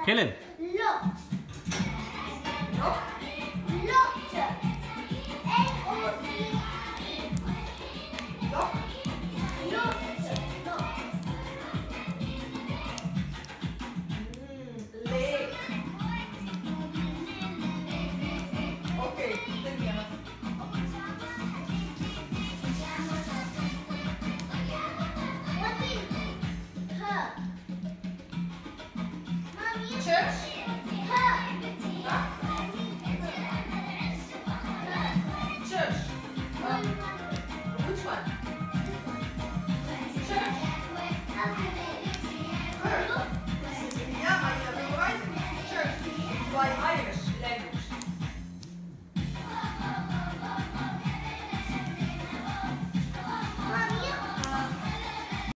Kaylin. Lot. Lot. Lot. L-O-T. Lot. Lot. Lot. Lake. Okay, termina. What is her? Mommy. Church. Her. Church. Which one? Church.